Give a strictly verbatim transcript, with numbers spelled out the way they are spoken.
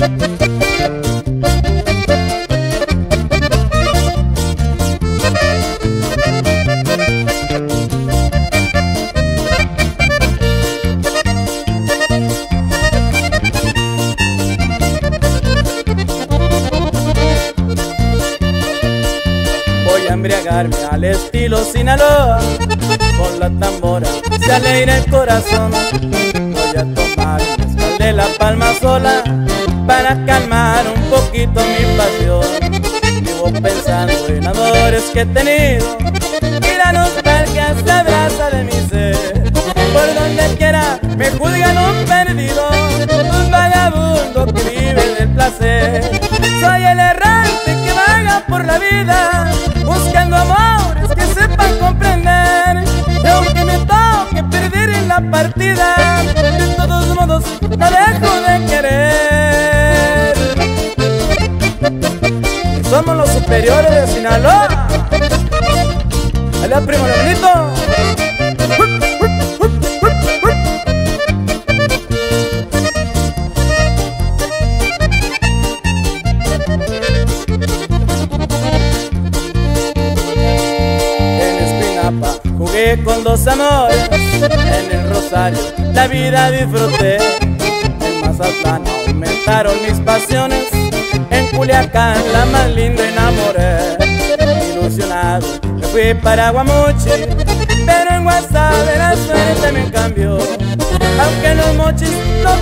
Embriagarme al estilo Sinaloa, con la tambora se alegra el corazón. Voy a tomar mezcal de la palma sola para calmar un poquito mi pasión. Vivo pensando en amores que he tenido y la nostalgia se abraza de mi ser. Por donde quiera me juzgan un perdido, un vagabundo que vive del placer. Soy el errante que vaga por la vida buscando amores que sepan comprender. Y aunque me toque perder en la partida, de todos modos no dejo de querer. Y somos los superiores de Sinaloa. Dale, primo Leonito. Jugué con dos amores, en el Rosario la vida disfruté. En Mazatlán aumentaron mis pasiones, en Culiacán la más linda enamoré. Ilusionado me fui para Guamuchi, pero en Guasave la suerte me cambió. Aunque en los mochis no